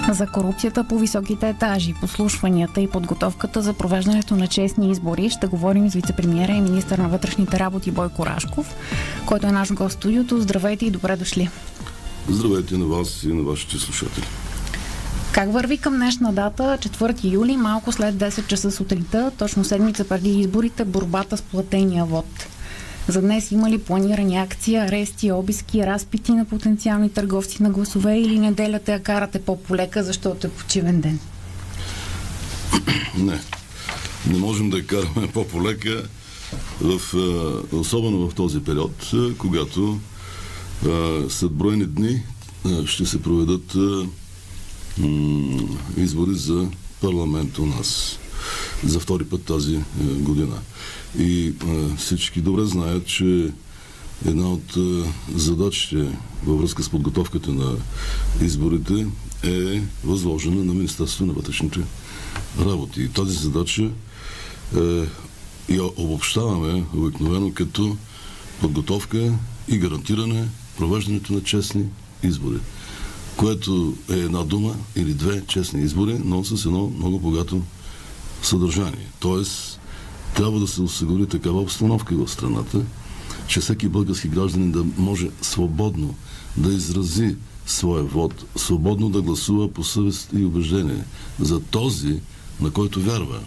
За корупцията по високите етажи, подслушванията и подготовката за провеждането на честни избори ще говорим с вицепремиера и министър на вътрешните работи Бойко Рашков, който е наш гост в студиото. Здравейте и добре дошли. Здравейте на вас и на вашите слушатели. Как върви към днешна дата, 4 юли, малко след 10 часа сутринта, точно седмица преди изборите, борбата с платения вод? За днес има ли планирани акции, арести, обиски, разпити на потенциални търговци на гласове или неделята я карате по-полека, защото е почивен ден? Не можем да я караме по-полека, особено в този период, когато след броени дни ще се проведат избори за парламент у нас за втори път тази година. И всички добре знаят, че една от задачите във връзка с подготовката на изборите е възложена на Министерството на вътрешните работи. И тази задача я обобщаваме обикновено като подготовка и гарантиране провеждането на честни избори, което е една дума или две честни избори, но с едно много богато съдържание. Тоест, трябва да се осигури такава обстановка в страната, че всеки български гражданин да може свободно да изрази своя вод, свободно да гласува по съвест и убеждение за този, на който вярва.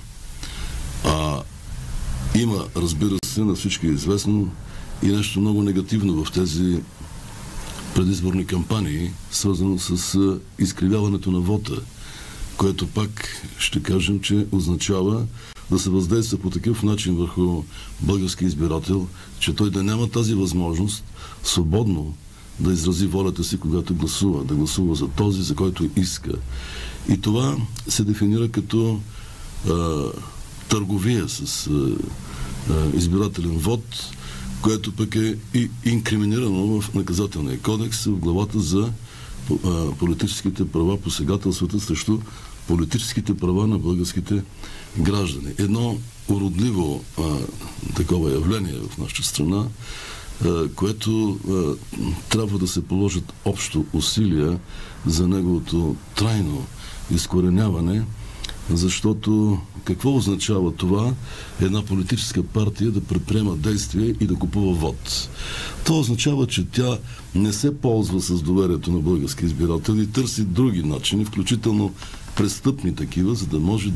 Има, разбира се, на всички е известно и нещо много негативно в тези предизборни кампании, свързано с изкривяването на вота, което пак ще кажем, че означава да се въздейства по такъв начин върху български избирател, че той да няма тази възможност свободно да изрази волята си, когато гласува, да гласува за този, за който иска. И това се дефинира като търговия с избирателен вод, което пък е и инкриминирано в наказателния кодекс в главата за политическите права, посегателствата срещу политическите права на българските граждани. Едно уродливо такова явление в нашата страна, което трябва да се положат общо усилия за неговото трайно изкореняване, защото какво означава това една политическа партия да предприема действие и да купува вод? Това означава, че тя не се ползва с доверието на български избиратели и търси други начини, включително престъпни такива, за да може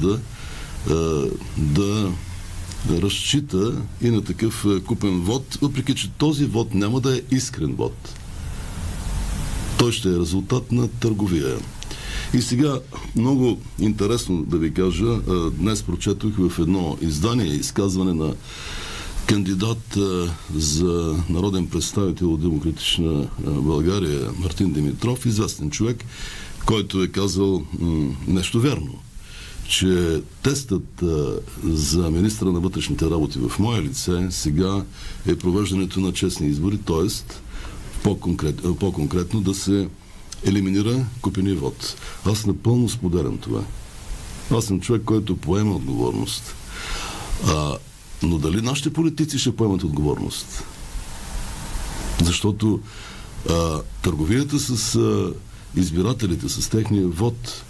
да разчита и на такъв купен вод, въпреки че този вод няма да е искрен вод. Той ще е резултат на търговия. И сега, много интересно да ви кажа, днес прочетох в едно издание изказване на кандидат за народен представител от Демократична България Мартин Димитров, известен човек, който е казал нещо вярно, че тестът за министра на вътрешните работи в мое лице сега е провеждането на честни избори, т.е. по-конкретно да се елиминира купения вод. Аз напълно споделям това. Аз съм човек, който поема отговорност. Но дали нашите политици ще поемат отговорност? Защото търговията с избирателите, с техния вод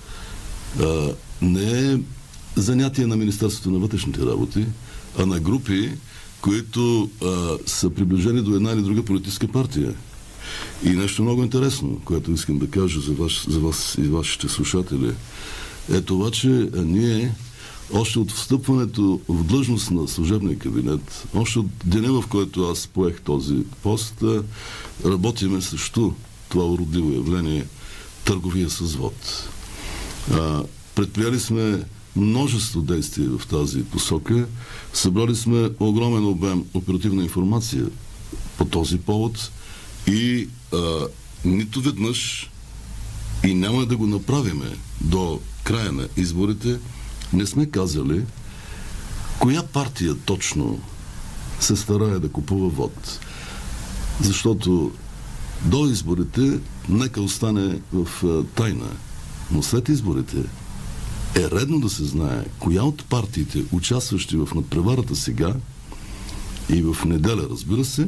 не е занятие на Министерството на вътрешните работи, а на групи, които са приближени до една или друга политическа партия. И нещо много интересно, което искам да кажа за вас и вашите слушатели, е това, че ние още от встъпването в длъжност на служебния кабинет, още от деня, в който аз поех този пост, работиме срещу това уродливо явление търговия с вод. Предприели сме множество действия в тази посока, събрали сме огромен обем оперативна информация по този повод и нито веднъж и няма да го направиме до края на изборите, не сме казали коя партия точно се старае да купува вод. Защото до изборите нека остане в тайна. Но след изборите е редно да се знае коя от партиите, участващи в надпреварата сега и в неделя, разбира се,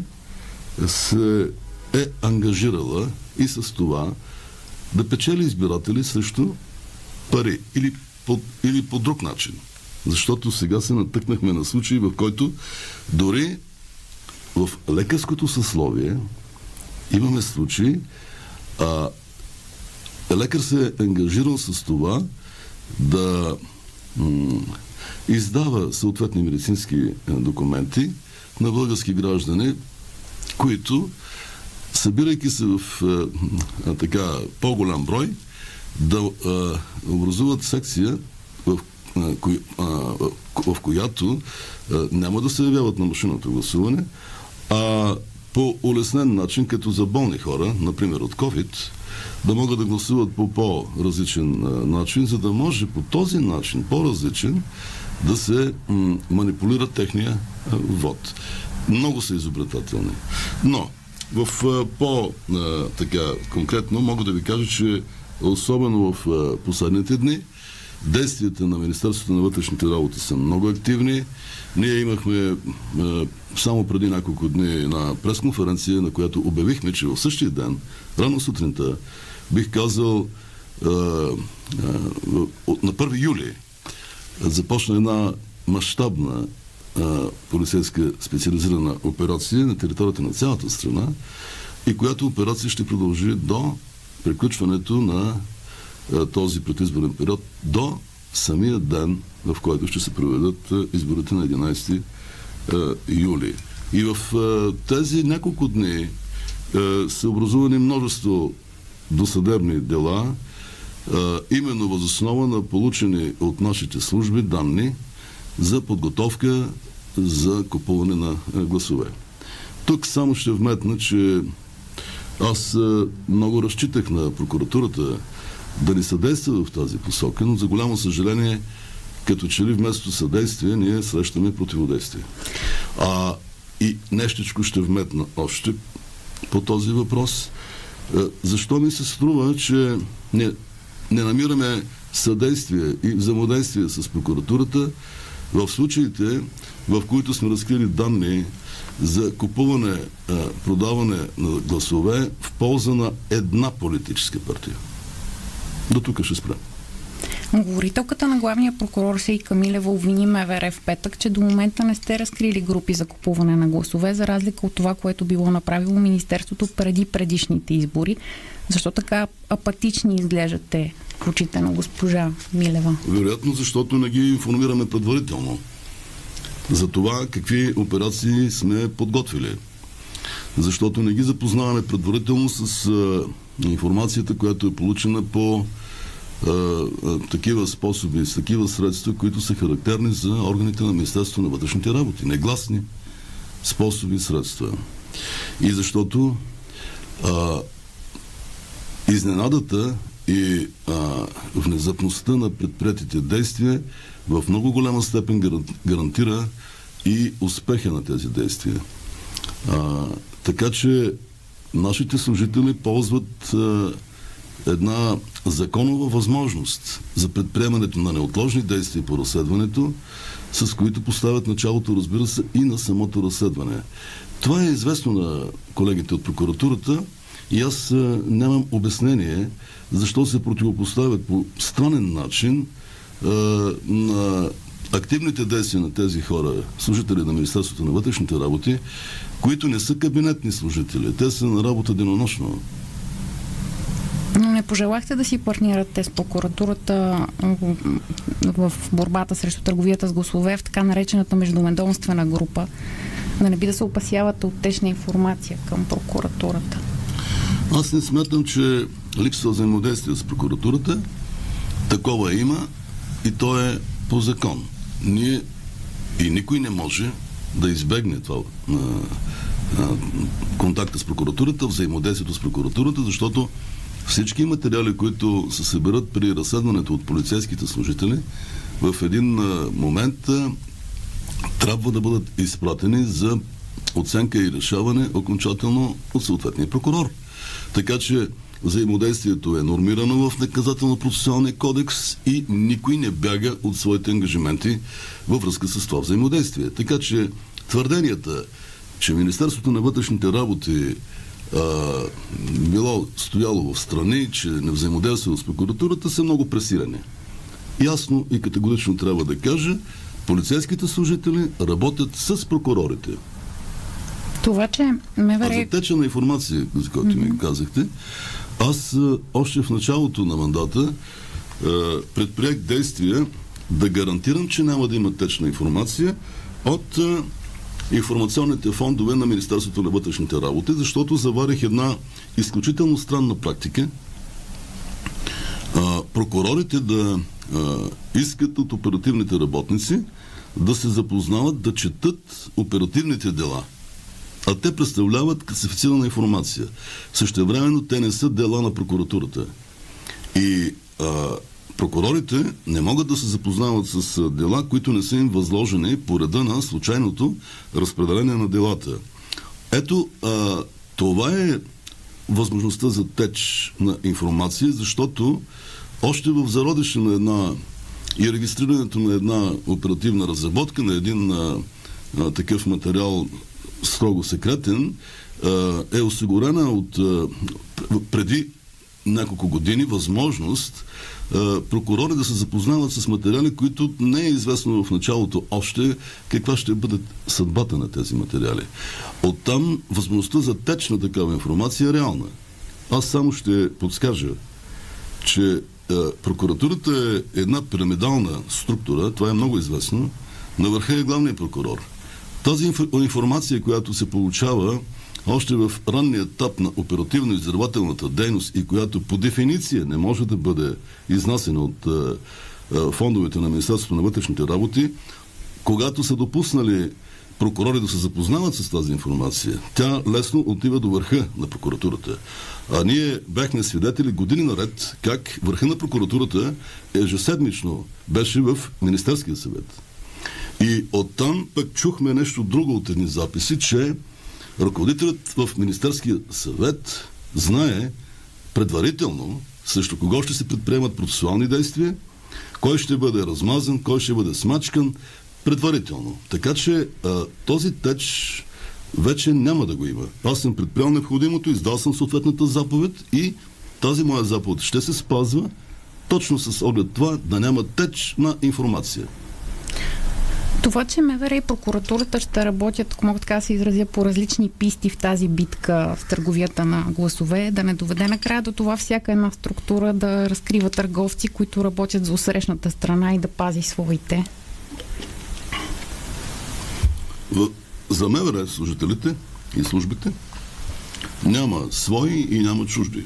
се е ангажирала и с това да печели избиратели срещу пари или по друг начин. Защото сега се натъкнахме на случаи, в който дори в лекарското съсловие имаме случаи, лекар се е ангажирал с това да издава съответни медицински документи на български граждани, които, събирайки се в така по-голям брой, да образуват секция, в която няма да се явяват на машинното гласуване, а по улеснен начин, като за болни хора, например от COVID, да могат да гласуват по по-различен начин, за да може по този начин, по-различен, да се манипулира техния вод. Много са изобретателни. Но в по-така конкретно мога да ви кажа, че особено в последните дни действията на Министерството на вътрешните работи са много активни. Ние имахме само преди няколко дни една пресконференция, на която обявихме, че в същия ден, рано сутринта, бих казал на 1 юли започна една мащабна полицейска специализирана операция на територията на цялата страна и която операция ще продължи до приключването на този предизборен период, до самия ден, в който ще се проведат изборите на 11 юли. И в тези няколко дни са образувани множество досъдебни дела, именно въз основа на получени от нашите служби данни за подготовка за купуване на гласове. Тук само ще вметна, че аз много разчитах на прокуратурата да ни съдейства в тази посока, но за голямо съжаление, като че ли вместо съдействие, ние срещаме противодействие. И нещичко ще вметна още по този въпрос. Защо ми се струва, че не намираме съдействие и взаимодействие с прокуратурата в случаите, в които сме разкрили данни за купуване, продаване на гласове в полза на една политическа партия? До тук ще спрем. Говорителката на главния прокурор Сейка Милева обвини МВР в петък, че до момента не сте разкрили групи за купуване на гласове, за разлика от това, което било направило Министерството преди предишните избори. Защо така апатични изглеждате в очите на госпожа Милева? Вероятно, защото не ги информираме предварително за това какви операции сме подготвили. Защото не ги запознаваме предварително с информацията, която е получена по такива способи, с такива средства, които са характерни за органите на Министерството на вътрешните работи. Негласни способи и средства. И защото изненадата и внезапността на предприетите действия в много голяма степен гарантира и успеха на тези действия. Така че нашите служители ползват една законова възможност за предприемането на неотложни действия по разследването, с които поставят началото, разбира се, и на самото разследване. Това е известно на колегите от прокуратурата и аз нямам обяснение защо се противопоставят по странен начин на активните действия на тези хора, служители на Министерството на вътрешните работи, които не са кабинетни служители. Те са на работа денонощно. Но не пожелахте да си партнирате с прокуратурата в борбата срещу търговията с гласове в така наречената междуведомствена група, да не би да се опасявате от течна информация към прокуратурата? Аз не смятам, че липсва взаимодействие с прокуратурата. Такова има и то е по закон. Ние и никой не може да избегне това контакта с прокуратурата, взаимодействието с прокуратурата, защото всички материали, които се съберат при разследването от полицейските служители, в един момент трябва да бъдат изпратени за оценка и решаване окончателно от съответния прокурор. Така че взаимодействието е нормирано в наказателно-процесуалния кодекс и никой не бяга от своите ангажименти във връзка с това взаимодействие. Така че твърденията, че Министерството на вътрешните работи било стояло в страни, че не взаимодейства с прокуратурата, са много пресирани. Ясно и категорично трябва да кажа, полицейските служители работят с прокурорите. Това, че МВР... А за теча на информация, за която ми казахте, аз още в началото на мандата предприех действия да гарантирам, че няма да има течна информация от информационните фондове на Министерството на вътрешните работи, защото заварих една изключително странна практика. Прокурорите да искат от оперативните работници да се запознават, да четат оперативните дела. А те представляват класифицирана информация. Същевременно те не са дела на прокуратурата. И прокурорите не могат да се запознават с дела, които не са им възложени по реда на случайното разпределение на делата. Ето, това е възможността за теч на информация, защото още в зародиша на една и регистрирането на една оперативна разработка, на един такъв материал строго секретен, е осигурена от преди няколко години възможност прокурори да се запознават с материали, които не е известно в началото още каква ще бъде съдбата на тези материали. Оттам възможността за теч на такава информация е реална. Аз само ще подскажа, че прокуратурата е една пирамидална структура, това е много известно, на върха е главният прокурор. Тази информация, която се получава още в ранния етап на оперативно-издирвателната дейност и която по дефиниция не може да бъде изнасена от фондовете на Министерството на вътрешните работи, когато са допуснали прокурори да се запознават с тази информация, тя лесно отива до върха на прокуратурата. А ние бяхме свидетели години наред как върха на прокуратурата ежеседмично беше в Министерския съвет. И оттам пък чухме нещо друго от едни записи, че ръководителят в Министерския съвет знае предварително срещу кого ще се предприемат процесуални действия, кой ще бъде размазан, кой ще бъде смачкан предварително. Така че този теч вече няма да го има. Аз съм предприел необходимото, издал съм съответната заповед и тази моя заповед ще се спазва точно с оглед това да няма теч на информация. Това, че МВР и прокуратурата ще работят, ако мога така да се изразя, по различни писти в тази битка в търговията на гласове, да не доведе накрая до това всяка една структура да разкрива търговци, които работят за усрещната страна и да пази своите. За МВР служителите и службите няма свои и няма чужди.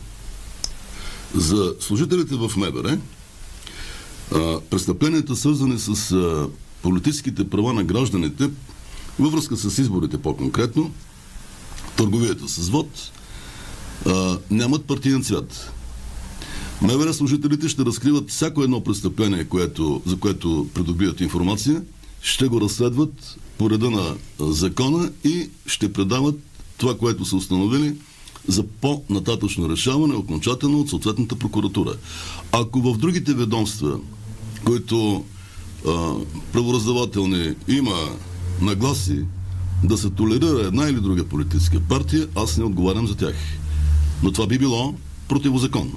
За служителите в МВР престъпленията, свързани с политическите права на гражданите във връзка с изборите по-конкретно, търговията с вод, нямат партиен цвят. МВР служителите ще разкриват всяко едно престъпление, за което придобият информация, ще го разследват по реда на закона и ще предават това, което са установили за по-нататъчно решаване, окончателно от съответната прокуратура. Ако в другите ведомства, които правораздавателни има нагласи да се толерира една или друга политическа партия, аз не отговарям за тях. Но това би било противозаконно.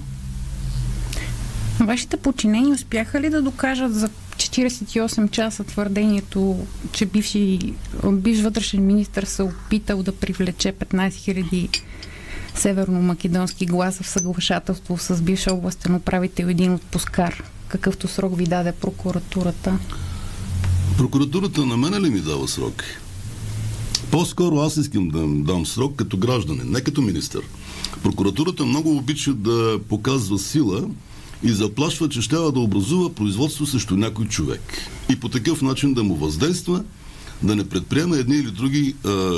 Вашите подчинени успяха ли да докажат за 48 часа твърдението, че бивш вътрешен министър се опитал да привлече 15 000 северно-македонски гласа в съглашателство с бивш областен управител, един отпускар? Какъвто срок ви даде прокуратурата? Прокуратурата на мене ли ми дава срок? По-скоро аз искам да дам срок като гражданин, не като министър. Прокуратурата много обича да показва сила и заплашва, че ще да образува производство срещу някой човек. И по такъв начин да му въздейства, да не предприема едни или други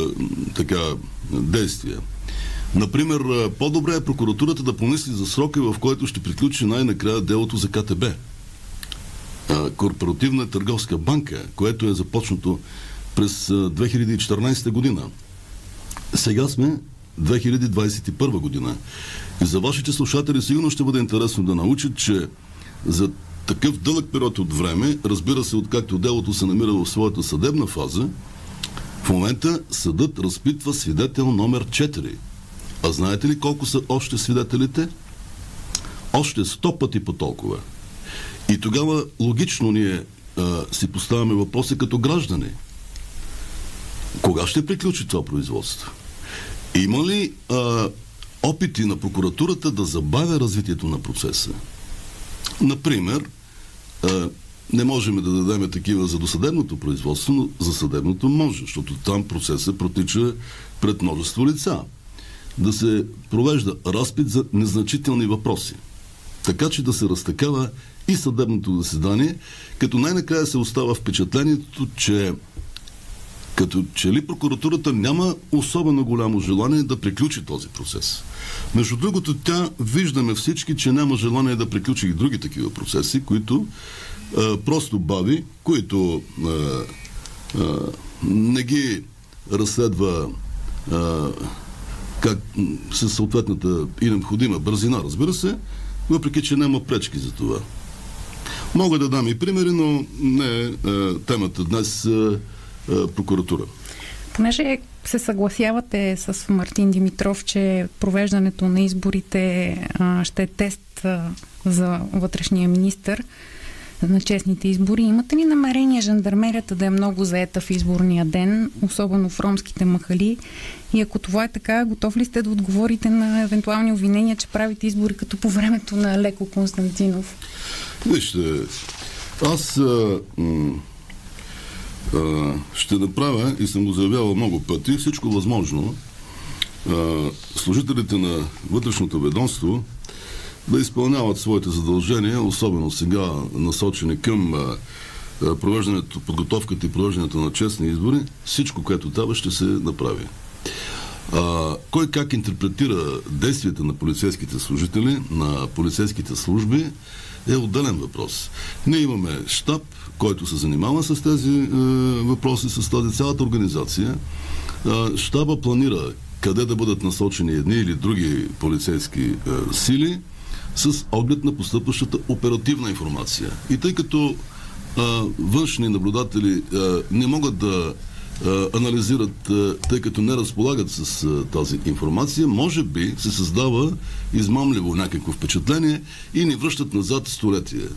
действия. Например, по-добре е прокуратурата да помисли за срока, в който ще приключи най-накрая делото за КТБ. Корпоративна търговска банка, което е започнато през 2014 година. Сега сме 2021 година. И за вашите слушатели сигурно ще бъде интересно да научат, че за такъв дълъг период от време, разбира се, откакто делото се намира в своята съдебна фаза, в момента съдът разпитва свидетел номер 4. А знаете ли колко са още свидетелите? Още 100 пъти по толкова. И тогава логично ние си поставяме въпроса като граждани. Кога ще приключи това производство? Има ли опити на прокуратурата да забавя развитието на процеса? Например, не можем да дадем такива за досъдебното производство, но за съдебното може, защото там процесът протича пред множество лица. Да се провежда разпит за незначителни въпроси. Така че да се разтакава и съдебното заседание, като най-накрая се остава впечатлението, че като че ли прокуратурата няма особено голямо желание да приключи този процес. Между другото, тя виждаме всички, че няма желание да приключи и други такива процеси, които просто бави, които не ги разследва как със съответната и необходима бързина, разбира се, въпреки че няма пречки за това. Мога да дам и примери, но не е темата днес прокуратура. Понеже се съгласявате с Мартин Димитров, че провеждането на изборите ще е тест за вътрешния министър на честните избори, имате ли намерение жандармерията да е много заета в изборния ден, особено в ромските махали? И ако това е така, готов ли сте да отговорите на евентуални обвинения, че правите избори като по времето на Леко Константинов? Вижте, аз ще направя, и съм го заявявал много пъти, всичко възможно служителите на вътрешното ведомство да изпълняват своите задължения, особено сега насочени към провеждането, подготовката и провеждането на честни избори. Всичко, което трябва, ще се направи. Кой как интерпретира действията на полицейските служители, на полицейските служби, е отделен въпрос. Ние имаме щаб, който се занимава с тези въпроси, с тази цялата организация. Щаба планира къде да бъдат насочени едни или други полицейски сили с оглед на постъпващата оперативна информация. И тъй като външни наблюдатели не могат да анализират, тъй като не разполагат с тази информация, може би се създава измамливо някакво впечатление и ни връщат назад столетия.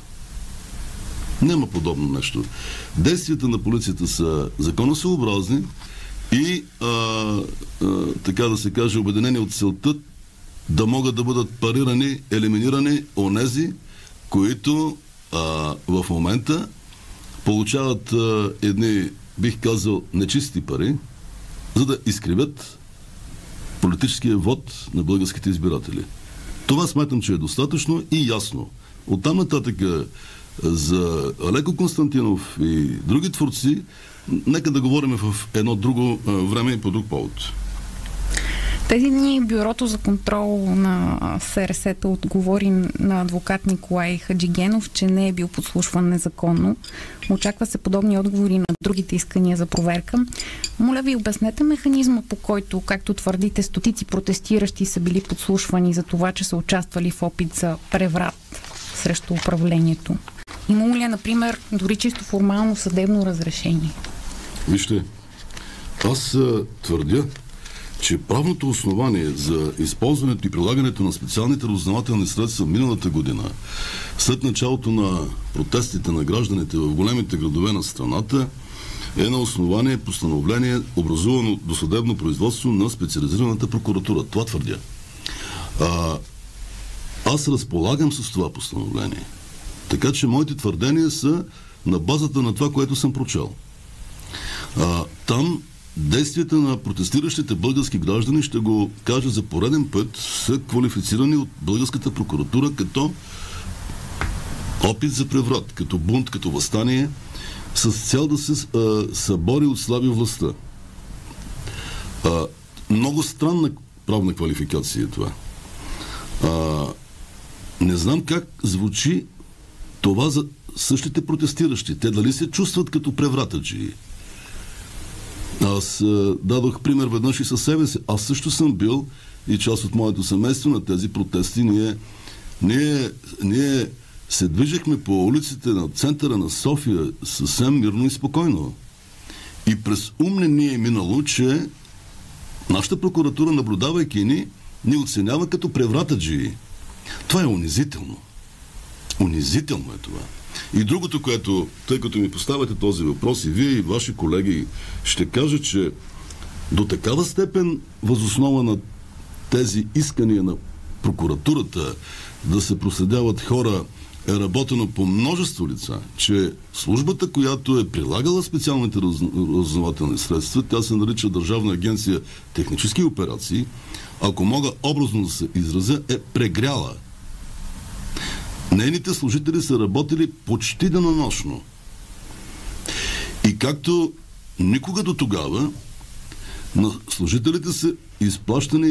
Няма подобно нещо. Действията на полицията са законосъобразни и така да се каже, обединени от целта да могат да бъдат парирани, елиминирани онези, които в момента получават едни, бих казал, нечисти пари, за да изкривят политическия вод на българските избиратели. Това смятам, че е достатъчно и ясно. Оттам нататък за Леко Константинов и други творци, нека да говорим в едно друго време и по друг повод. Тези дни Бюрото за контрол на СРС-та отговори на адвокат Николай Хаджигенов, че не е бил подслушван незаконно. Очаква се подобни отговори на другите искания за проверка. Моля ви, обяснете механизма, по който, както твърдите, стотици протестиращи са били подслушвани за това, че са участвали в опит за преврат срещу управлението. Има ли, например, дори чисто формално съдебно разрешение? Вижте, аз твърдя, че правното основание за използването и прилагането на специалните разузнавателни средства миналата година, след началото на протестите на гражданите в големите градове на страната, е на основание постановление, образувано досъдебно производство на специализираната прокуратура. Това твърдя. Аз разполагам с това постановление. Така че моите твърдения са на базата на това, което съм прочел. Там действията на протестиращите български граждани, ще го кажа за пореден път, са квалифицирани от българската прокуратура като опит за преврат, като бунт, като въстание, с цел да се събори от слаби властта. Много странна правна квалификация е това. Не знам как звучи това за същите протестиращи. Те дали се чувстват като превратаджии? Аз дадох пример веднъж и със себе си. Аз също съм бил и част от моето семейство на тези протести. Ние се движихме по улиците на центъра на София съвсем мирно и спокойно. И през ум не ни е минало, че нашата прокуратура, наблюдавайки ни, ни оценява като превратаджии. Това е унизително. Унизително е това. И другото, което, тъй като ми поставяте този въпрос и вие и ваши колеги, ще кажа, че до такава степен възоснова на тези искания на прокуратурата да се проследяват хора е работено по множество лица, че службата, която е прилагала специалните разузнавателни средства, тя се нарича Държавна агенция технически операции, ако мога образно да се изразя, е прегряла. Нейните служители са работили почти денонощно. И както никога до тогава, на служителите са изплащани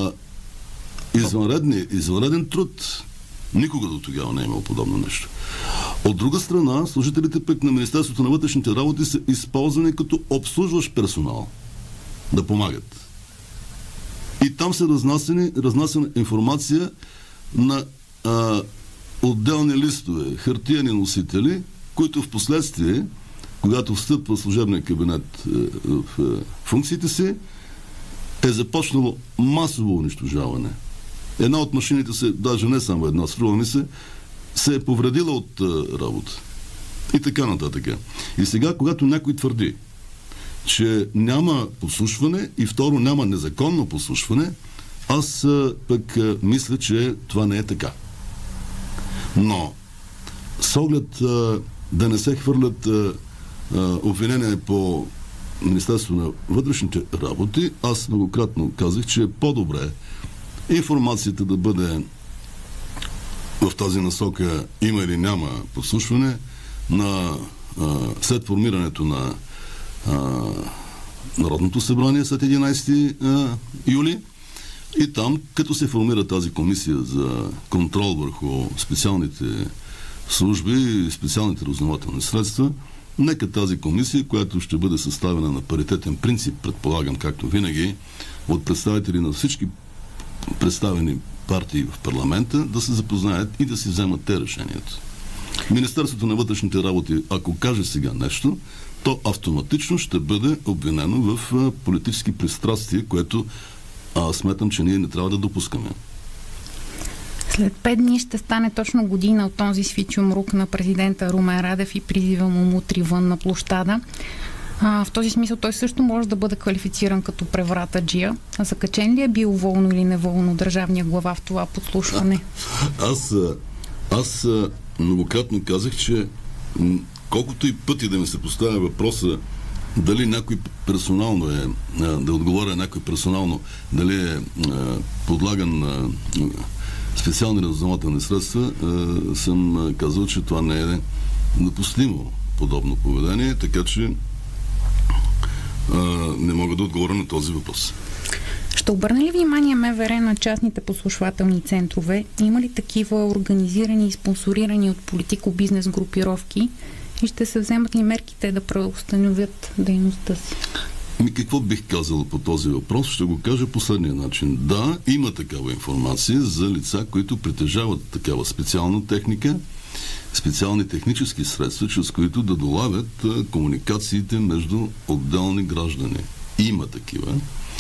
извънреден труд. Никога до тогава не е имало подобно нещо. От друга страна, служителите пък на Министерството на вътрешните работи са използвани като обслужващ персонал да помагат. И там са разнасена информация на отделни листове, хартиени носители, които в последствие, когато встъпва служебния кабинет в функциите си, е започнало масово унищожаване. Една от машините даже не само една, струва ми се е повредила от работа. И така нататък. И сега, когато някой твърди, че няма подслушване и второ няма незаконно подслушване, аз пък мисля, че това не е така. Но с оглед да не се хвърлят обвинения по Министерство на вътрешните работи, аз многократно казах, че е по-добре информацията да бъде в тази насока има или няма подслушване след формирането на Народното събрание след 11 юли и там, като се формира тази комисия за контрол върху специалните служби и специалните разузнавателни средства, нека тази комисия, която ще бъде съставена на паритетен принцип, предполагам, както винаги, от представители на всички представени партии в парламента, да се запознаят и да си вземат те решението. Министерството на вътрешните работи, ако каже сега нещо, то автоматично ще бъде обвинено в политически пристрастия, което смятам, че ние не трябва да допускаме. След 5 дни ще стане точно година от този свичумрук на президента Румен Радев и призива му мутри вън на площада. В този смисъл той също може да бъде квалифициран като превратаджия. Закачен ли е бил волно или неволно държавния глава в това подслушване? Аз многократно казах, че колкото и пъти да ми се поставя въпроса дали някой персонално да отговоря някой персонално, дали е подлаган на специални разузнавателни средства, съм казал, че това не е допустимо подобно поведение, така че не мога да отговоря на този въпрос. Ще обърне ли внимание МВР на частните подслушвателни центрове? Има ли такива организирани и спонсорирани от политико-бизнес групировки? И ще се вземат ли мерките да преустановят дейността си? Какво бих казал по този въпрос? Ще го кажа последния начин. Да, има такава информация за лица, които притежават такава специална техника, специални технически средства, чрез които да долавят комуникациите между отделни граждани. Има такива.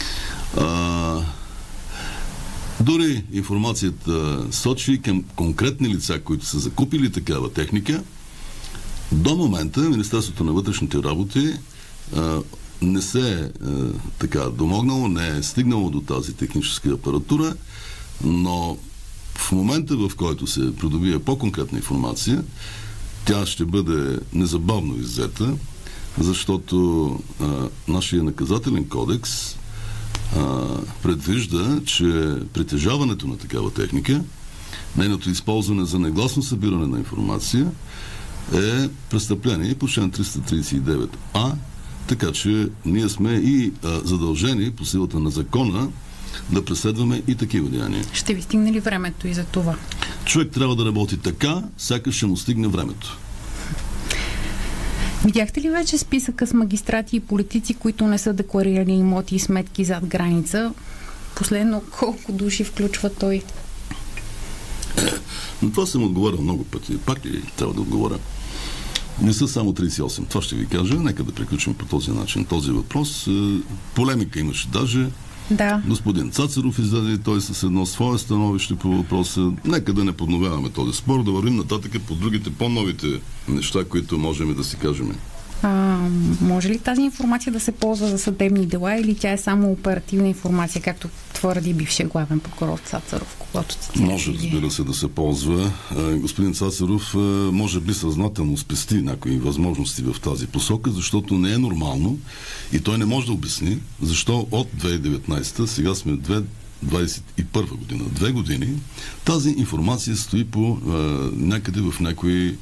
Дори информацията сочи към конкретни лица, които са закупили такава техника. До момента Министерството на вътрешните работи не се е домогнало, не е стигнало до тази техническа апаратура, но в момента, в който се придобие по-конкретна информация, тя ще бъде незабавно иззета, защото нашия наказателен кодекс предвижда, че притежаването на такава техника, нейното използване за негласно събиране на информация е престъпление по член 339А, така че ние сме и задължени по силата на закона да преследваме и такива деяния. Ще ви стигне ли времето и за това? Човек трябва да работи така, сякаш ще му стигне времето. Видяхте ли вече списъка с магистрати и политици, които не са декларирали имоти и сметки зад граница? Последно колко души включва той? На това съм отговарял много пъти. Пак ли трябва да отговоря? Не са само 38. Това ще ви кажа. Нека да приключим по този начин този въпрос. Полемика имаше даже Да. Господин Цацаров издаде той с едно свое становище по въпроса. Нека да не подновяваме този спор, да вървим нататък по другите, по-новите неща, които можем да си кажем. Може ли тази информация да се ползва за съдебни дела или тя е само оперативна информация, както твърди бившия главен прокурор Цацаров, когато цитира? Може, разбира се, да се ползва. Господин Цацаров може би съзнателно спести някои възможности в тази посока, защото не е нормално и той не може да обясни защо от 2019, сега сме 2021 година, 2 години, тази информация стои по някъде в някои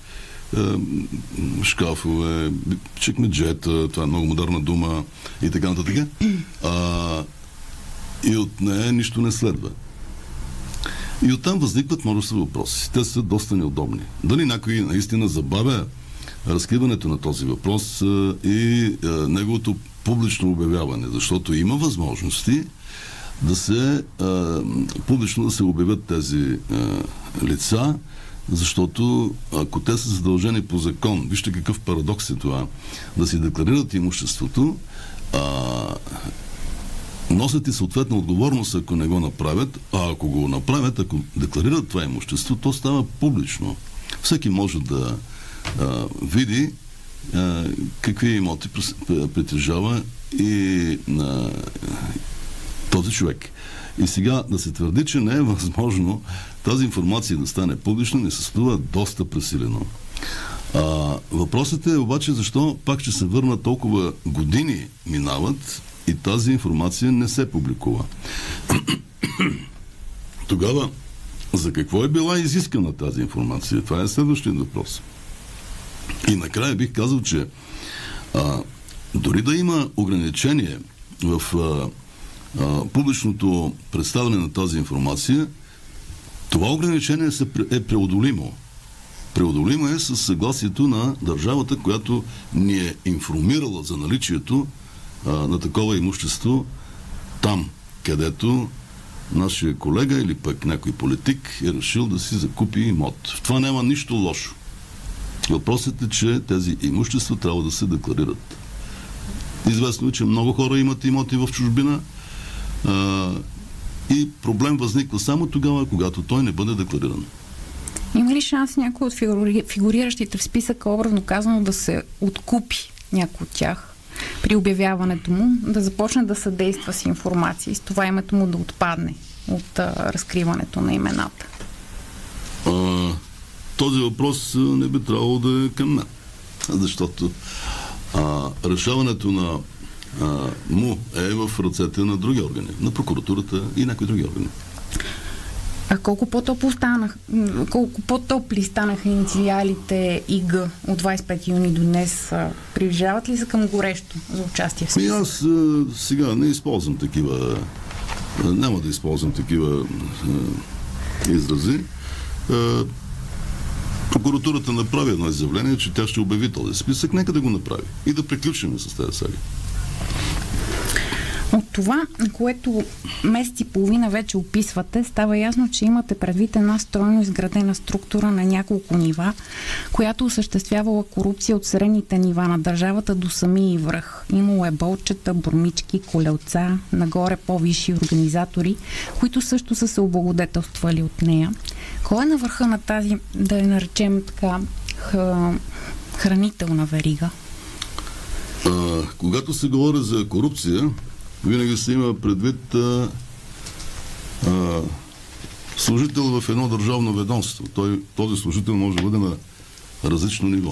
шкафове, чекмеджета, това е много модерна дума и така нататък. И от нея нищо не следва. И оттам възникват множество въпроси. Те са доста неудобни. Дали някой наистина забавя разкриването на този въпрос и неговото публично обявяване, защото има възможности да се публично да се обявят тези лица, защото ако те са задължени по закон, вижте какъв парадокс е това, да си декларират имуществото, носят и съответна отговорност, ако не го направят, а ако го направят, ако декларират това имущество, то става публично. Всеки може да види какви имоти притежава и този човек. И сега да се твърди, че не е възможно тази информация да стане публична, не се струва доста пресилено. Въпросът е обаче защо пак ще се върна толкова години минават и тази информация не се публикува. Тогава за какво е била изискана тази информация? Това е следващия въпрос. И накрая бих казал, че дори да има ограничение в публичното представяне на тази информация, това ограничение е преодолимо. Преодолимо е със съгласието на държавата, която ни е информирала за наличието на такова имущество там, където нашия колега или пък някой политик е решил да си закупи имот. В това няма нищо лошо. Въпросът е, че тези имущества трябва да се декларират. Известно е, че много хора имат имоти в чужбина и проблем възниква само тогава, когато той не бъде деклариран. Има ли шанс някой от фигуриращите в списъка, образно казано, да се откупи някой от тях при обявяването му, да започне да съдейства с информация и с това името му да отпадне от разкриването на имената? Този въпрос не би трябвало да е към мен, защото решаването на му е в ръцете на други органи, на прокуратурата и някои други органи. А колко по-топли станаха инициалите ИГ от 25 юни до днес? Приближават ли се към горещо за участие в списък? Аз сега не използвам такива, няма да използвам такива изрази. Прокуратурата направи едно изявление, че тя ще обяви този списък. Нека да го направи и да приключим с тази сага. От това, което месец и половина вече описвате, става ясно, че имате предвид една стройно изградена структура на няколко нива, която осъществявала корупция от средните нива на държавата до самия връх. Имало е болчета, бурмички, колелца, нагоре по-висши организатори, които също са се облагодетелствали от нея. Кой е на върха на тази, да я наречем така, хранителна верига? Когато се говори за корупция, винаги се има предвид служител в едно държавно ведомство. Този служител може да бъде на различно ниво.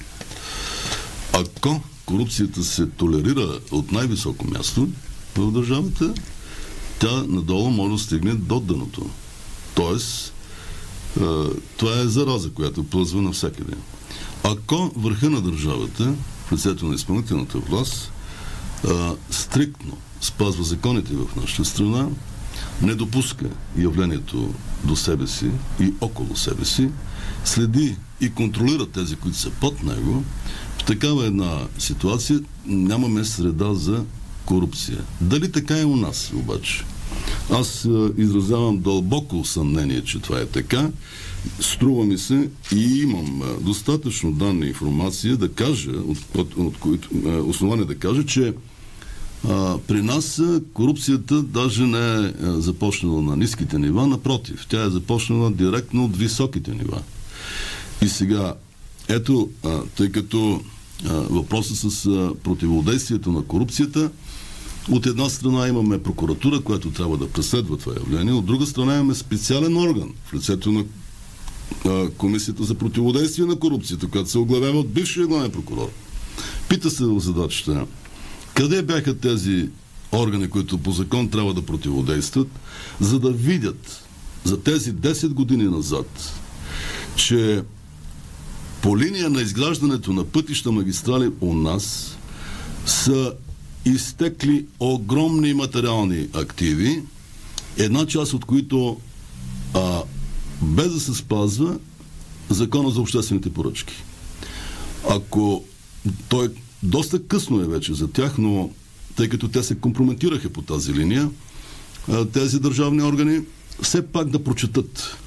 Ако корупцията се толерира от най-високо място в държавата, тя надолу може да стигне до дъното. Тоест, това е зараза, която плъзва навсякъде. Ако върха на държавата, в лицето на изпълнителната власт, стриктно спазва законите в нашата страна, не допуска явлението до себе си и около себе си, следи и контролира тези, които са под него, в такава една ситуация нямаме среда за корупция. Дали така е у нас обаче? Аз изразявам дълбоко съмнение, че това е така. Струва ми се и имам достатъчно данни и информация да кажа, основание да кажа, че При нас корупцията даже не е започнала на ниските нива, напротив, тя е започнала директно от високите нива. И сега, ето, тъй като въпросът с противодействието на корупцията, от една страна имаме прокуратура, която трябва да преследва това явление, от друга страна имаме специален орган в лицето на Комисията за противодействие на корупцията, която се оглавява от бившия главен прокурор. Пита се в задачата: къде бяха тези органи, които по закон трябва да противодействат, за да видят за тези 10 години назад, че по линия на изграждането на пътища, магистрали у нас са изтекли огромни материални активи, една част от които без да се спазва Закона за обществените поръчки. Ако той доста късно е вече за тях, но тъй като те се компрометираха по тази линия, тези държавни органи все пак да прочетат.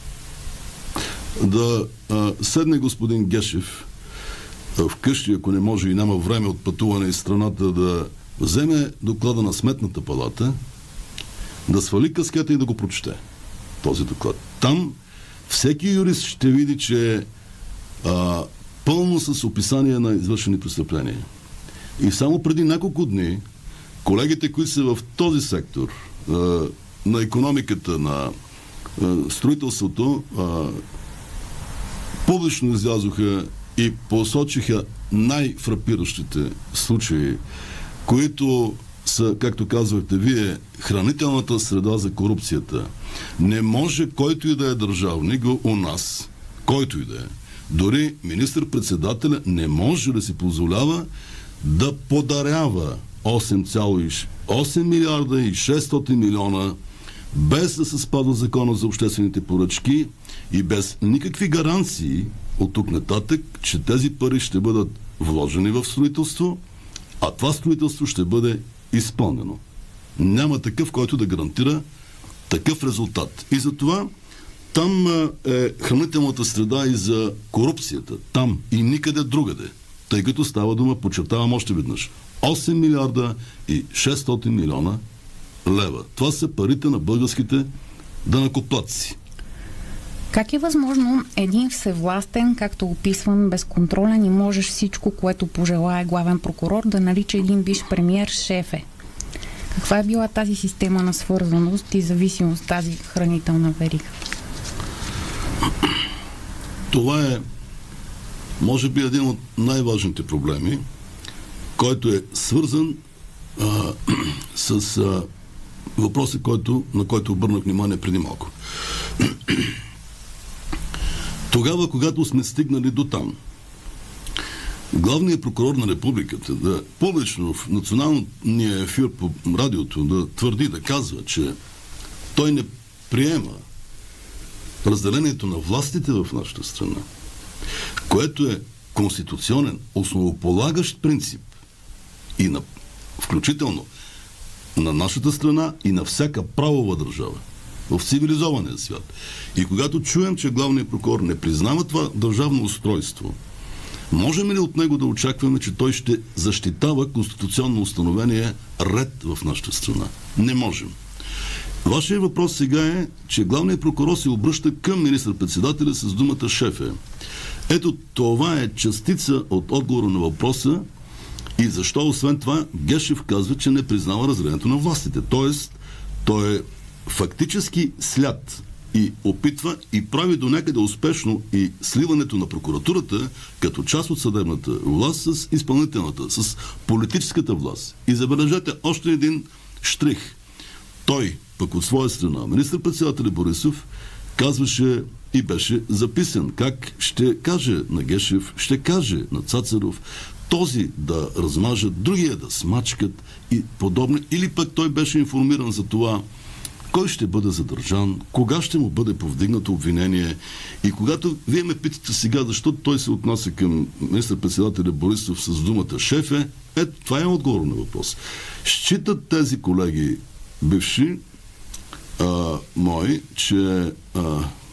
Да седне господин Гешев вкъщи, ако не може и няма време от пътуване из страната, да вземе доклада на Сметната палата, да свали каскета и да го прочете този доклад. Там всеки юрист ще види, че е пълно с описание на извършени престъпления. И само преди няколко дни колегите, които са в този сектор на икономиката, на строителството, публично излязоха и посочиха най-фрапиращите случаи, които са, както казвате вие, хранителната среда за корупцията. Не може който и да е държавник у нас, който и да е, дори министър-председателя не може да си позволява да подарява 8 милиарда и 600 милиона без да се спазва Закона за обществените поръчки и без никакви гаранции от тук нататък, че тези пари ще бъдат вложени в строителство, а това строителство ще бъде изпълнено. Няма такъв, който да гарантира такъв резултат. И затова там е хранителната среда и за корупцията. Там и никъде другаде. Тъй като става дума, подчертавам още веднъж, 8 милиарда и 600 милиона лева. Това са парите на българските данъкоплатци. Как е възможно един всевластен, както описвам, безконтролен и можеш всичко, което пожелае главен прокурор, да нарича един бивш премиер шефе? Каква е била тази система на свързаност и зависимост, тази хранителна верига? Това е, може би, един от най-важните проблеми, който е свързан с въпроса, на който обърнах внимание преди малко. Тогава, когато сме стигнали до там, главният прокурор на републиката да публично в националния ефир по радиото да твърди, да казва, че той не приема разделението на властите в нашата страна, което е конституционен, основополагащ принцип и включително на нашата страна и на всяка правова държава в цивилизования свят. И когато чуем, че главният прокурор не признава това държавно устройство, можем ли от него да очакваме, че той ще защитава конституционно установения ред в нашата страна? Не можем. Вашият въпрос сега е, че главният прокурор се обръща към министър-председателя с думата шефе. Ето това е частица от отговора на въпроса и защо освен това Гешев казва, че не признава разделението на властите. Тоест, той е фактически след и опитва и прави до някъде успешно и сливането на прокуратурата като част от съдебната власт с изпълнителната, с политическата власт. И забележете още един штрих. Той, пък от своя страна, министър-председател Борисов казваше и беше записан как ще каже на Гешев, ще каже на Цацаров, този да размажат, другия да смачкат и подобно. Или пък той беше информиран за това кой ще бъде задържан, кога ще му бъде повдигнато обвинение. И когато вие ме питате сега, защо той се отнася към министър-председателя Борисов с думата шефе, ето това е отговор на въпрос. Считат тези колеги бивши мои, че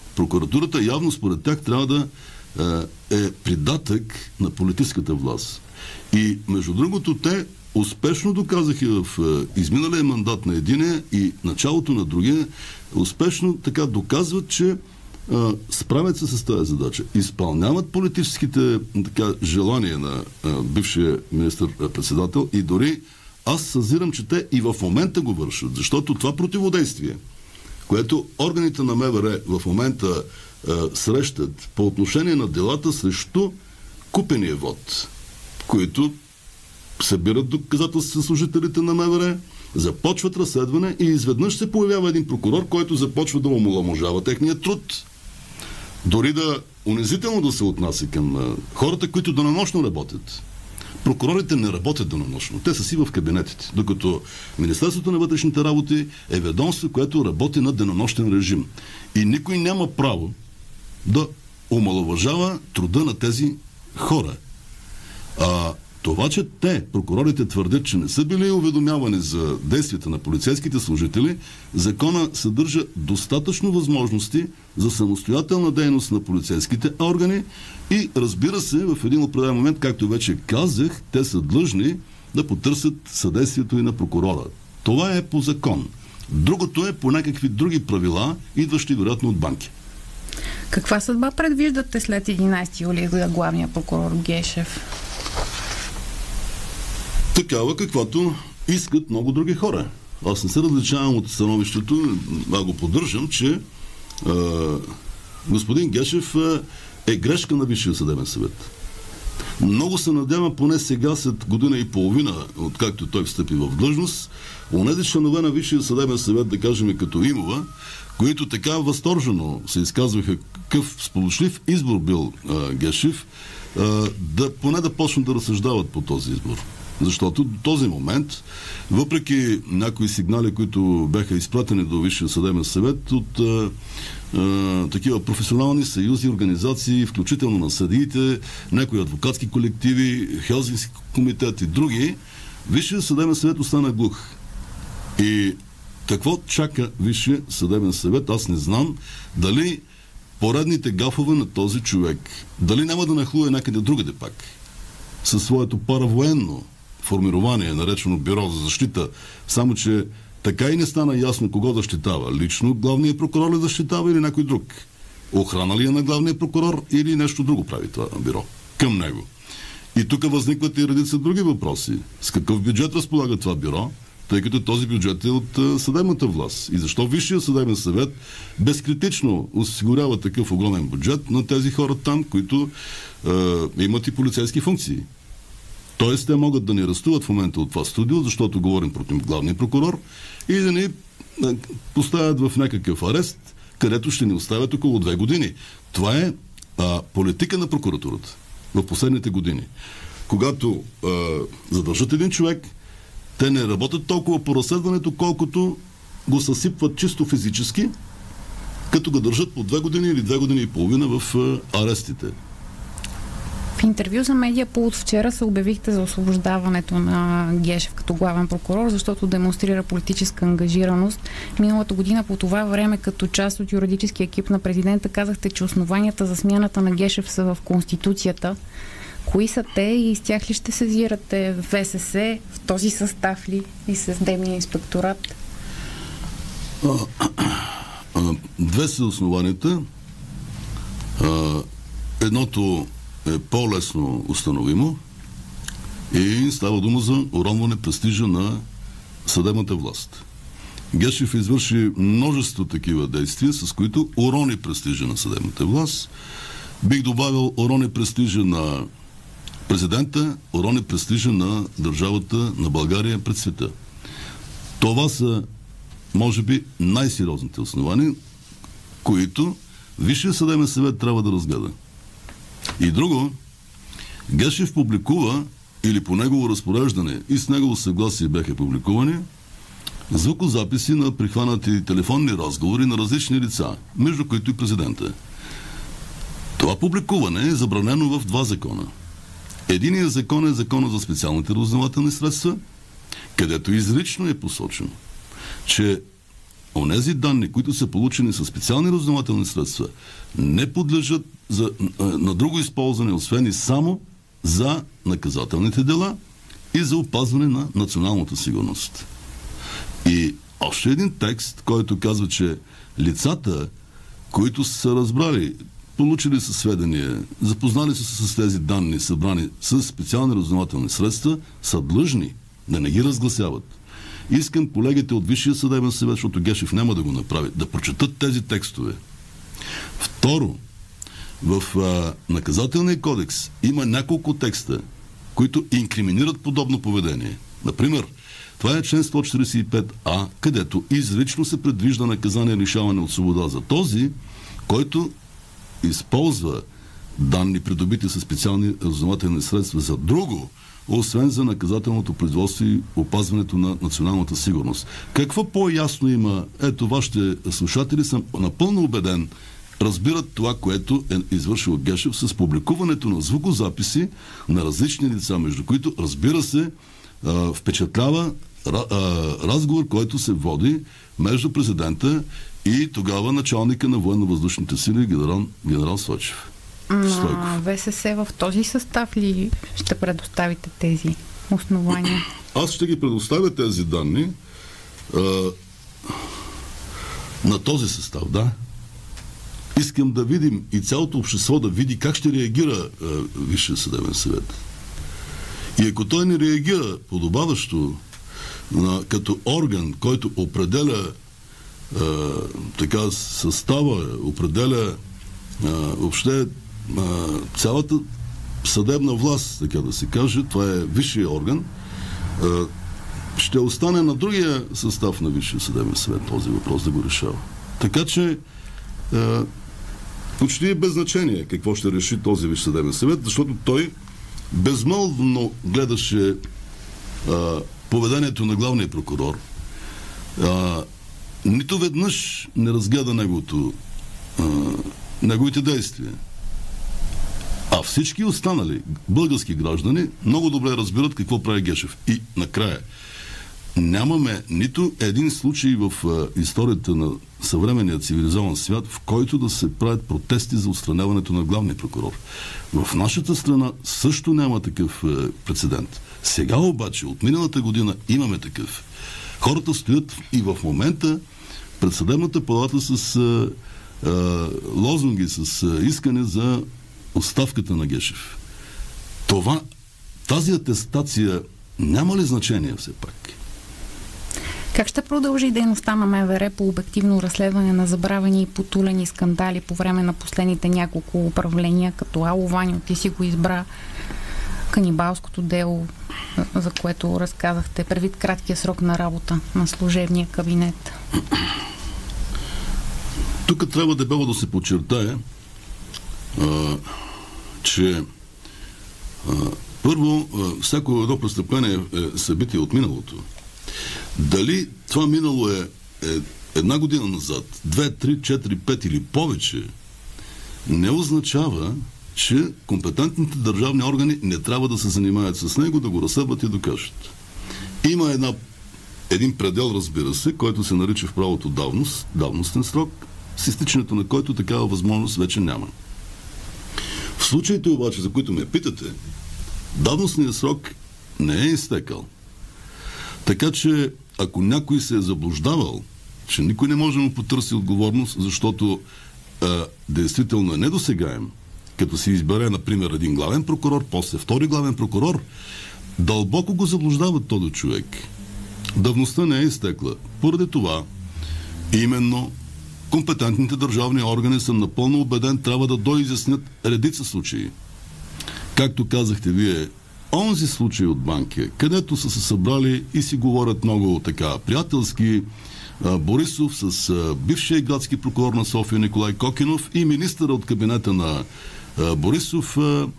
прокуратурата явно според тях трябва да е придатък на политическата власт. И между другото, те успешно доказаха в изминалия мандат на единия и началото на другия, успешно така доказват, че справят се с тази задача. Изпълняват политическите желания на бившия министър-председател и дори аз съзирам, че те и в момента го вършат, защото това противодействие, което органите на МВР в момента срещат по отношение на делата срещу купения вод, които събират доказателства с служителите на МВР, започват разследване и изведнъж се появява един прокурор, който започва да омаложава техния труд. Дори да унизително да се отнася към хората, които денонощно работят. Прокурорите не работят денонощно. Те са си в кабинетите. Докато Министерството на вътрешните работи е ведомство, което работи на денонощен режим. И никой няма право да омаловажава труда на тези хора. Това, че те, прокурорите, твърдят, че не са били уведомявани за действията на полицейските служители, закона съдържа достатъчно възможности за самостоятелна дейност на полицейските органи и, разбира се, в един определен момент, както вече казах, те са длъжни да потърсят съдействието и на прокурора. Това е по закон. Другото е по някакви други правила, идващи вероятно от банки. Каква съдба предвиждате след 11 юли за главния прокурор Гешев? Такава, каквато искат много други хора. Аз не се различавам от становището, аз го поддържам, че господин Гешев е грешка на Висшия съдебен съвет. Много се надявам, поне сега, след година и половина, откакто той встъпи в длъжност, онези членове на Висшия съдебен съвет, да кажем като Имова, които така възторжено се изказваха какъв сполучлив избор бил Гешев, поне да почнат да разсъждават по този избор. Защото до този момент, въпреки някои сигнали, които бяха изпратени до Висшия съдебен съвет от такива професионални съюзи, организации, включително на съдиите, някои адвокатски колективи, Хелзински комитет и други, Висшия съдебен съвет остана глух. И какво чака Висшия съдебен съвет? Аз не знам дали поредните гафове на този човек, дали няма да нахлуе някъде другаде пак със своето паравоенно формирование, наречено Бюро за защита, само че така и не стана ясно кого защитава. Лично главният прокурор ли защитава или някой друг? Охрана ли е на главния прокурор или нещо друго прави това бюро към него? И тук възникват и редица други въпроси. С какъв бюджет разполага това бюро, тъй като този бюджет е от съдебната власт? И защо Висшия съдебен съвет безкритично осигурява такъв огромен бюджет на тези хора там, които имат и полицейски функции? Тоест, те могат да ни арестуват в момента от това студио, защото говорим против главния прокурор, и да ни поставят в някакъв арест, където ще ни оставят около 2 години. Това е политика на прокуратурата в последните години. Когато задържат един човек, те не работят толкова по разследването, колкото го съсипват чисто физически, като го държат по 2 години или 2 години и половина в арестите. В интервю за Медиаполд вчера се обявихте за освобождаването на Гешев като главен прокурор, защото демонстрира политическа ангажираност. Миналата година по това време, като част от юридически екип на президента, казахте, че основанията за смяната на Гешев са в Конституцията. Кои са те и с тях ли ще сезирате ВСС, в този състав ли и съдебния инспекторат? Две са основанията. Едното е по-лесно установимо и става дума за уронване престижа на съдебната власт. Гешев извърши множество такива действия, с които урони престижа на съдебната власт. Бих добавил урони престижа на президента, урони престижа на държавата на България пред света. Това са, може би, най-сериозните основания, които Висшия съдебен съвет трябва да разгледа. И друго, Гешев публикува, или по негово разпореждане и с негово съгласие бяха публикувани, звукозаписи на прихванати телефонни разговори на различни лица, между които и президента. Това публикуване е забранено в 2 закона. Единият закон е закона за специалните разузнавателни средства, където изрично е посочено, че онези данни, които са получени със специални разузнавателни средства, не подлежат на друго използване, освен и само за наказателните дела и за опазване на националната сигурност. И още един текст, който казва, че лицата, които са разбрали, получили са сведения, запознали са с тези данни, събрани с специални разузнавателни средства, са длъжни да не ги разгласяват. Искам колегите от Висшия съдебен съвет, защото Гешев няма да го направи, да прочетат тези текстове. Второ, в наказателния кодекс има няколко текста, които инкриминират подобно поведение. Например, това е член 145А, където изрично се предвижда наказание лишаване от свобода за този, който използва данни, придобити със специални разузнавателни средства за друго, освен за наказателното производство и опазването на националната сигурност. Какво по-ясно има? Ето, вашите слушатели, съм напълно убеден, разбират това, което е извършил Гешев с публикуването на звукозаписи на различни лица, между които, разбира се, впечатлява разговор, който се води между президента и тогава началника на военно-въздушните сили генерал Стойчев. ВСС в този състав ли ще предоставите тези основания? Аз ще ги предоставя тези данни на този състав, да. Искам да видим и цялото общество да види как ще реагира Висшия съдебен съвет. И ако той не реагира подобаващо като орган, който определя така състава, определя въобще цялата съдебна власт, така да се каже, това е висшия орган, ще остане на другия състав на Висшия съдебен съвет този въпрос да го решава. Така че почти е без значение какво ще реши този Висш съдебен съвет, защото той безмълвно гледаше поведението на главния прокурор. Нито веднъж не разгледа неговите действия. А всички останали български граждани много добре разбират какво прави Гешев. И накрая, нямаме нито един случай в историята на съвременния цивилизован свят, в който да се правят протести за отстраняването на главния прокурор. В нашата страна също няма такъв прецедент. Сега обаче, от миналата година имаме такъв. Хората стоят и в момента пред съдебната палата с лозунги, с искане за оставката на Гешев. Тази атестация няма ли значение все пак? Как ще продължи дейността на МВР по обективно разследване на забравени и потулени скандали по време на последните няколко управления, като Ало Ваньо, ти си го избра, канибалското дело, за което разказахте, предвид краткия срок на работа на служебния кабинет? Тук трябва дебело да се подчертае, че първо, всяко едно престъпление е събитие от миналото. Дали това минало е една година назад, 2, 3, 4, 5 или повече, не означава, че компетентните държавни органи не трябва да се занимават с него, да го разследват и докажат. Има един предел, разбира се, който се нарича в правото давностен срок, с изтичането на който такава възможност вече няма. В случаите обаче, за които ме питате, давностният срок не е изтекал. Така че, ако някой се е заблуждавал, че никой не може да му потърси отговорност, защото действително е недосегаем, като се избере, например, един главен прокурор, после втори главен прокурор, дълбоко го заблуждават този човек. Давността не е изтекла. Поради това, именно компетентните държавни органи, съм напълно убеден, трябва да доизяснят редица случаи. Както казахте вие, онзи случай от Банкя, където са се събрали и си говорят много така приятелски, Борисов с бившия градски прокурор на София Николай Кокинов и министъра от кабинета на Борисов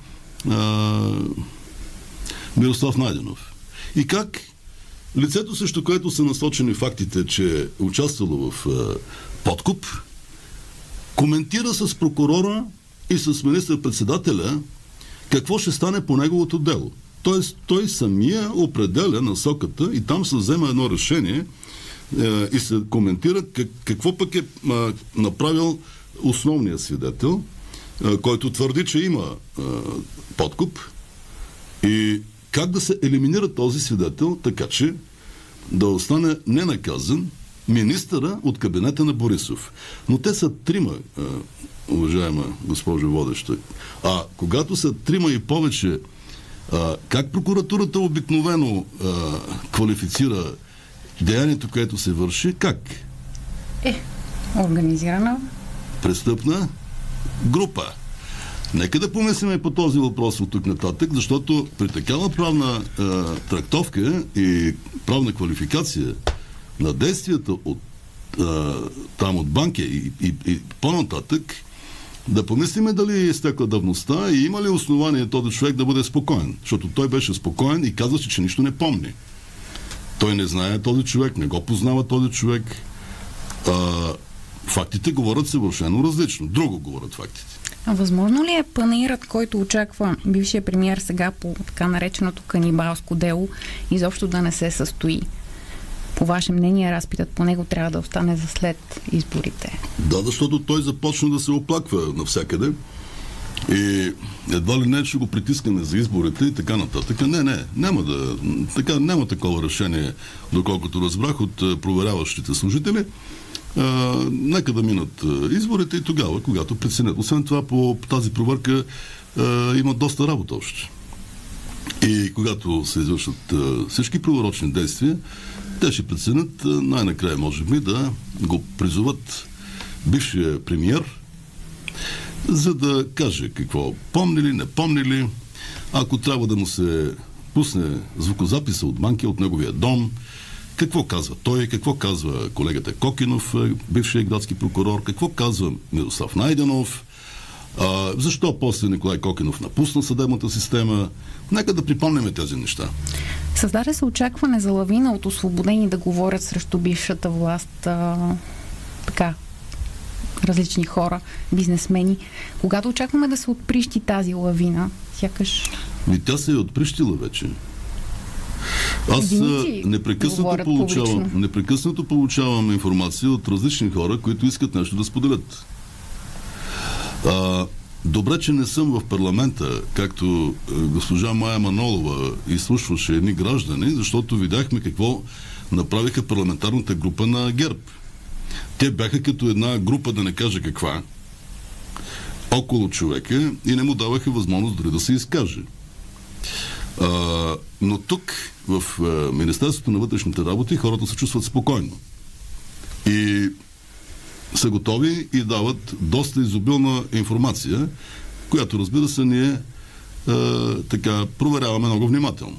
Мирослав Найденов. И как лицето, срещу което са насочени фактите, че е участвало в подкуп, коментира с прокурора и с министър-председателя какво ще стане по неговото дело. Тоест, той самия определя насоката и там се взема едно решение и се коментира какво пък е направил основният свидетел, който твърди, че има подкуп, И как да се елиминира този свидетел, така че да остане ненаказан министъра от кабинета на Борисов. Но те са трима, уважаема госпожо водеща. А когато са трима и повече, как прокуратурата обикновено квалифицира деянието, което се върши? Как? Организирана престъпна група. Нека да помислим по този въпрос от тук нататък, защото при такава правна трактовка и правна квалификация на действията от там от банки и по-нататък, да помислиме дали е изтекла давността и има ли основание този човек да бъде спокоен. Защото той беше спокоен и казваше, че нищо не помни. Той не знае този човек, не го познава този човек. Фактите говорят съвършено различно. Друго говорят фактите. А възможно ли е панаирът, който очаква бившия премиер сега по така нареченото канибалско дело, изобщо да не се състои? По ваше мнение, разпитът по него трябва да остане за след изборите. Да, защото той започна да се оплаква навсякъде и едва ли не ще го притискаме за изборите и така нататък. Няма такова решение, доколкото разбрах от проверяващите служители. Нека да минат изборите и тогава, когато преценят. Освен това, по тази проверка има доста работа още. И когато се извършат всички проверочни действия, те ще преценят най-накрая, може би, да го призоват бившия премиер, за да каже какво помнили, не помнили. Ако трябва да му се пусне звукозаписа от банки, от неговия дом, какво казва той, какво казва колегата Кокинов, бившия градски прокурор, какво казва Мирослав Найденов, защо после Николай Кокинов напусна съдебната система. Нека да припомняме тези неща. Създаде се очакване за лавина от освободени да говорят срещу бившата власт, различни хора, бизнесмени. Когато очакваме да се отприщи тази лавина, сякаш... Тя се е отприщила вече. Аз непрекъснато получавам информация от различни хора, които искат нещо да споделят. Добре, че не съм в парламента, както госпожа Мая Манолова изслушваше едни граждани, защото видяхме какво направиха парламентарната група на ГЕРБ. Те бяха като една група, да не кажа каква, около човека и не му даваха възможност дори да се изкаже. Но тук, в Министерството на вътрешните работи, хората се чувстват спокойно. И са готови и дават доста изобилна информация, която, разбира се, ние проверяваме много внимателно.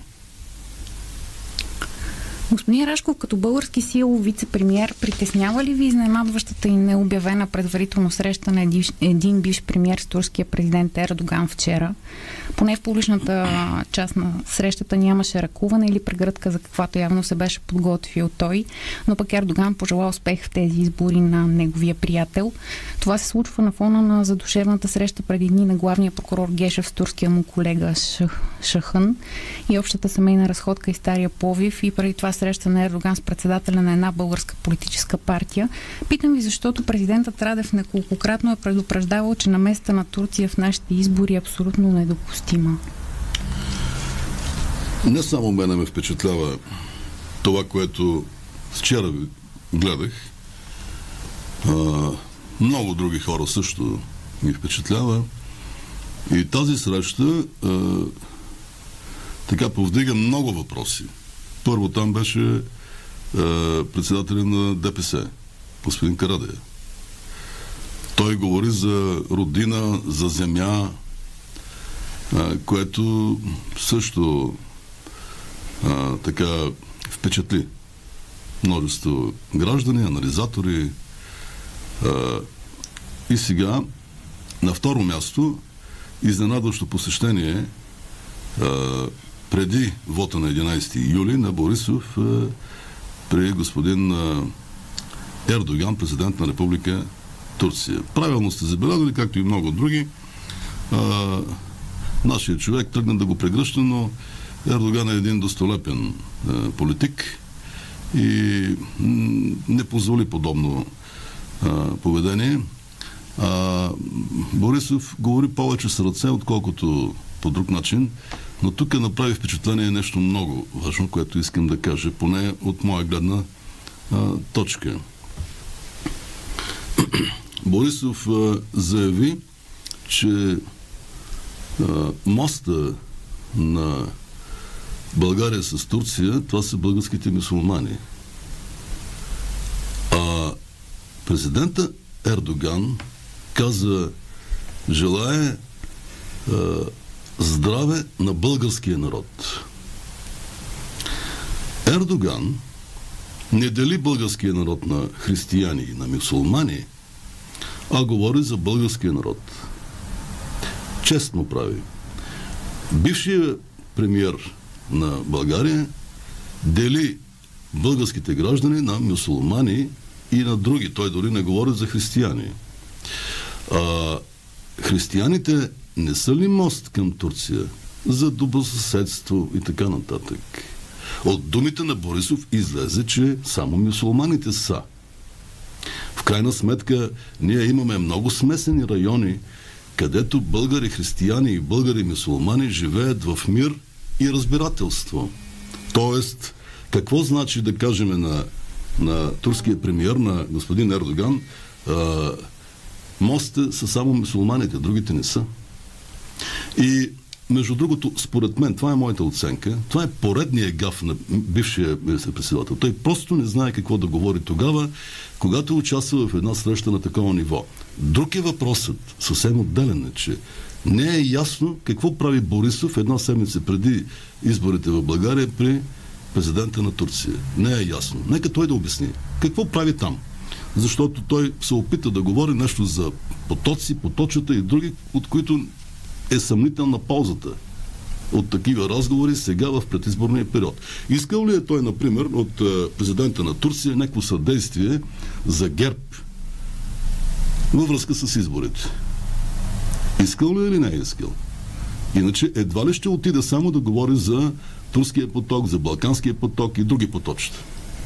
Господин Рашков, като български силов вице-премиер, притеснява ли ви изненадващата и необявена предварително среща на един бивш премиер с турския президент Ердоган вчера? Поне в публичната част на срещата нямаше ръкуване или прегръдка, за каквато явно се беше подготвил той, но пък Ердоган пожела успех в тези избори на неговия приятел. Това се случва на фона на задушевната среща преди дни на главния прокурор Гешев с турския му колега Шахан и общата семейна разходка и Стария Пловдив, и преди това среща на Ердоган с председателя на една българска политическа партия. Питам ви, защото президентът Радев неколкократно е предупреждавал, че намесата на Турция в нашите избори е абсолютно недопустима. Не само мене ме впечатлява това, което вчера гледах. Много други хора също ми впечатлява. И тази среща повдига много въпроси. Първо там беше председателя на ДПС, господин Карадея. Той говори за родина, за земя, което също впечатли множество граждани, анализатори. И сега, на второ място, изненадващо посещение преди вота на 11 юли на Борисов при господин Ердоган, президент на Република Турция. Правилно сте забелязали, както и много други. Нашият човек тръгна да го прегръща, но Ердоган е един достолепен политик и не позволи подобно поведение. Борисов говори повече с ръце, отколкото по друг начин, но тук направи впечатление нещо много важно, което искам да кажа, поне от моя гледна точка. Борисов заяви, че моста на България с Турция, това са българските мюсюлмани. А президента Ердоган каза, желае здраве на българския народ. Ердоган не дели българския народ на християни и на мюсюлмани, а говори за българския народ. Честно прави. Бившият премиер на България дели българските граждани на мюсюлмани и на други. Той дори не говори за християни. Християните не са ли мост към Турция за добросъседство и така нататък? От думите на Борисов излезе, че само мюсюлманите са. В крайна сметка, ние имаме много смесени райони, където българи християни и българи мюсюлмани живеят в мир и разбирателство. Тоест, какво значи да кажем на турския премиер, на господин Ердоган, мостите са само мюсюлманите, другите не са. И между другото, според мен, това е моята оценка, това е поредният гаф на бившия министър-председател. Той просто не знае какво да говори тогава, когато участва в една среща на такова ниво. Друг е въпросът, съвсем отделен, че не е ясно какво прави Борисов една седмица преди изборите в България при президента на Турция. Не е ясно. Нека той да обясни. Какво прави там? Защото той се опита да говори нещо за потоци, поточата и други, от които е съмнителна ползата от такива разговори сега в предизборния период. Искал ли е той, например, от президента на Турция някакво съдействие за ГЕРБ във връзка с изборите? Искал ли или не е искал? Иначе едва ли ще отида само да говори за турския поток, за балканския поток и други поточета.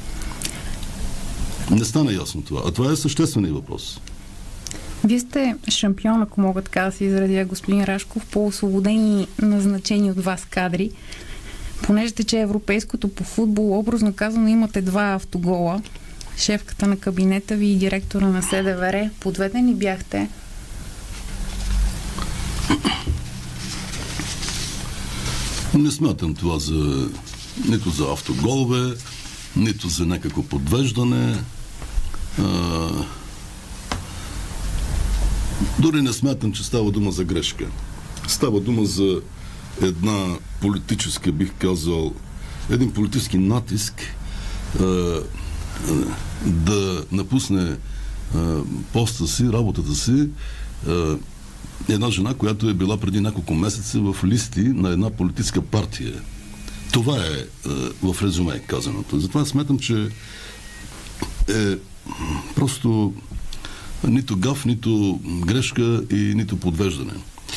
Не стана ясно това. А това е същественият въпрос. Вие сте шампион, ако мога така да се изразя, господин Рашков, по освободени назначени от вас кадри. Понеже тече европейското по футбол, образно казано имате 2 автогола. Шефката на кабинета ви и директора на СДВР. Подведени бяхте? Не смятам това нито за автоголове, нито за някакво подвеждане. Дори не смятам, че става дума за грешка. Става дума за една политическа, бих казал, един политически натиск да напусне поста си, работата си една жена, която е била преди няколко месеца в листи на една политическа партия. Това е в резюме казаното. Затова смятам, че е просто нито гаф, нито грешка и нито подвеждане.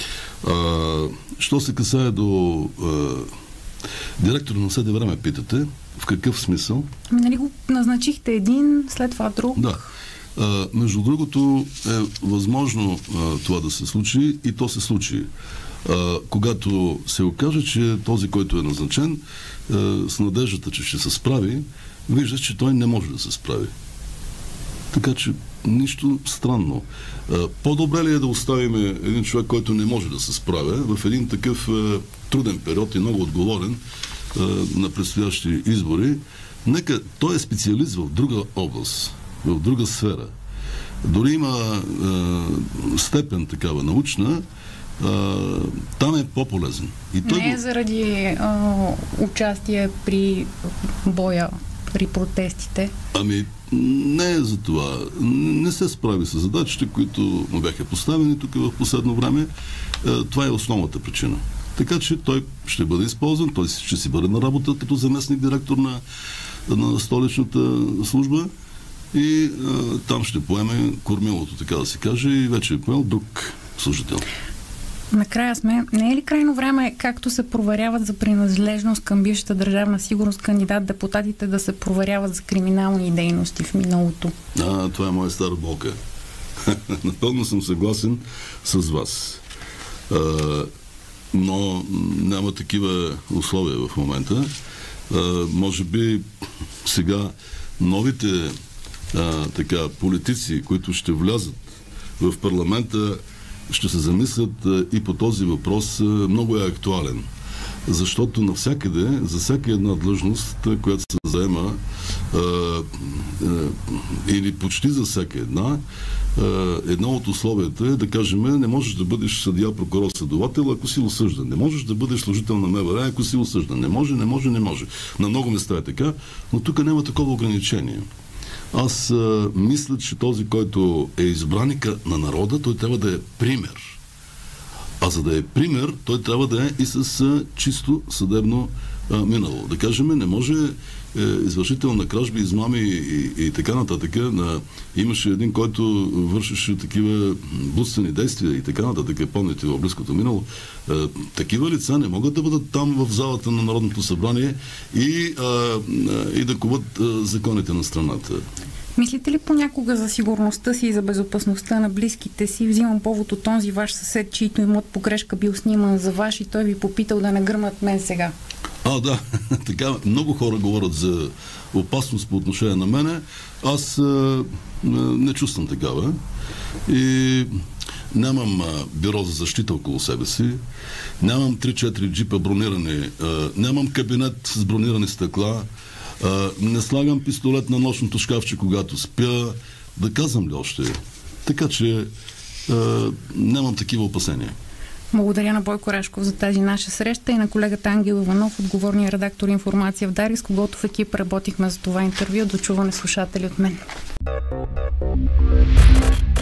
Що се касае до директора на СДВР, ме питате, в какъв смисъл? Нали го назначихте един, след това друг? Да. Между другото е възможно това да се случи и то се случи. Когато се окаже, че този, който е назначен, с надеждата, че ще се справи, вижда, че той не може да се справи. Така че нищо странно. По-добре ли е да оставим един човек, който не може да се справя в един такъв труден период и много отговорен на предстоящи избори? Нека той е специалист в друга област, в друга сфера. Дори има степен такава научна, там е по-полезен. И той не е заради участие при боя, при протестите? Ами, не е за това. Не се справи с задачите, които му бяха поставени тук в последно време. Това е основната причина. Така че той ще бъде използван, той ще си бъде на работа като заместник директор на столичната служба и там ще поеме кормилото, така да се каже, и вече е поел друг служител. Накрая сме. Не е ли крайно време, както се проверяват за принадлежност към бившата държавна сигурност кандидат-депутатите, да се проверяват за криминални дейности в миналото? Това е моя стара болка. Напълно съм съгласен с вас. но няма такива условия в момента. Може би сега новите политици, които ще влязат в парламента, ще се замислят и по този въпрос. Много е актуален. Защото навсякъде, за всяка една длъжност, която се заема, или почти за всяка едно от условията е да кажем, не можеш да бъдеш съдия, прокурор, следовател, ако си осъждан. Не можеш да бъдеш служител на МВР, ако си осъждан. Не може. На много места е така, но тук няма такова ограничение. Аз мисля, че този, който е избраника на народа, той трябва да е пример. А за да е пример, той трябва да е и с чисто съдебно минало. Да кажем, не може извършител на кражби, измами и така нататък. Имаше един, който вършеше такива блудствени действия и така нататък, помните в близкото минало. Такива лица не могат да бъдат там в залата на Народното събрание и да коват законите на страната. Мислите ли понякога за сигурността си и за безопасността на близките си? Взимам повод от този ваш съсед, чийто имот по грешка бил сниман за ваш и той ви попитал да не гръмнат мен сега. Да. Така, много хора говорят за опасност по отношение на мене. Аз не чувствам такава. И нямам бюро за защита около себе си. Нямам 3-4 джипа бронирани. Нямам кабинет с бронирани стъкла. Не слагам пистолет на нощното шкафче, когато спя. Да казвам ли още? Така че нямам такива опасения. Благодаря на Бойко Рашков за тази наша среща и на колегата Ангел Иванов, отговорния редактор информация в Дарик, с когото в екип работихме за това интервю. До чуване, слушатели, от мен.